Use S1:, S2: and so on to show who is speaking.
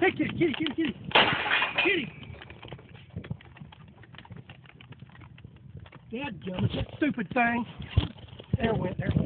S1: Hey, kitty, kitty, kitty, kitty. Kitty. Dadgummit, that stupid thing. There it went, there.